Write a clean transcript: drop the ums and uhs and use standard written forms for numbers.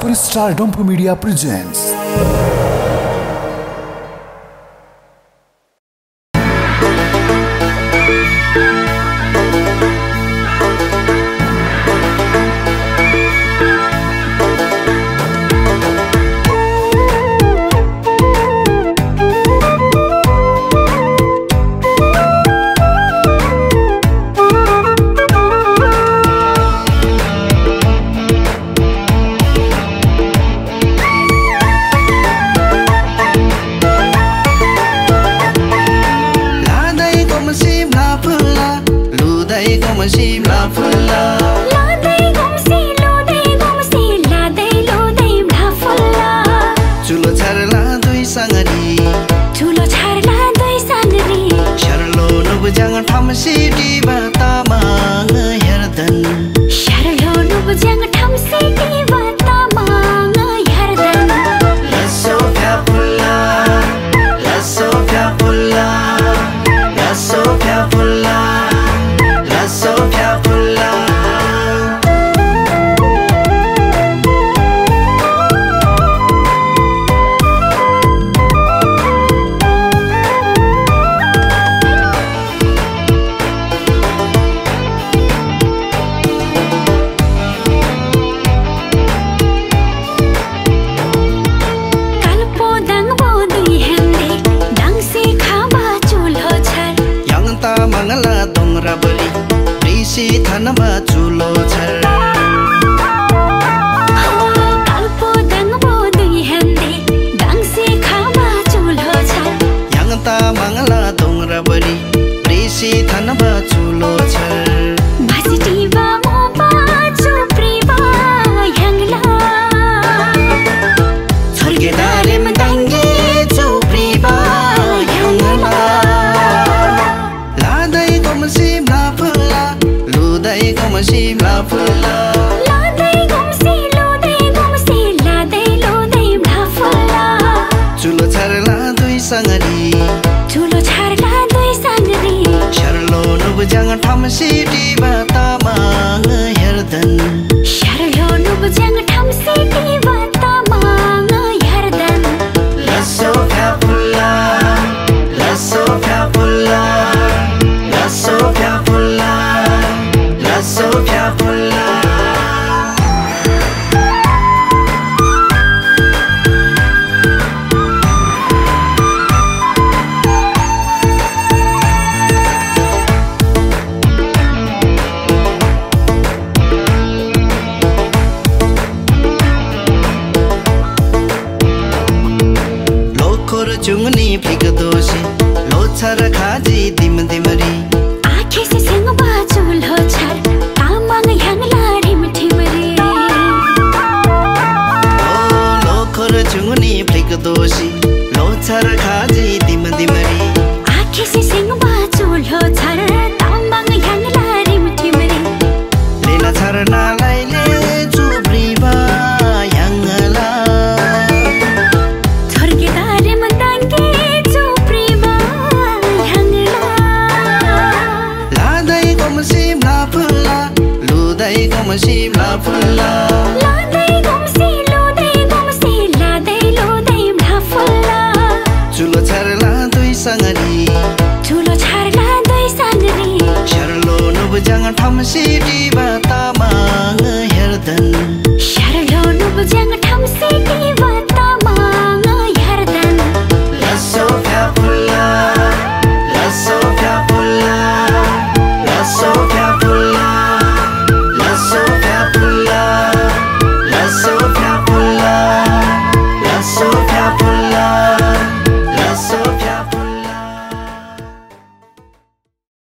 Superstar Dompu Media presents. चुंगनी फ्लिक दोषी लोछर खाजी दिम दिमरी आँखें से सिंग बाजू लोछर तामांग यांगला रिम ठिमरी ओ लोखर चुंगनी फ्लिक दोषी लोछर खाजी दिम दिमरी आँखें से सिंग बाजू लोछर तामांग यांगला रिम ठिमरी लेला छर नालाई ले चुब्री बा यांगला Simla fulla la dai gom si lo la dai bla fulla chulo charla doi sangari charlo no bujang tham si di ba ta ma herdan charlo no bujang tham si di ba ta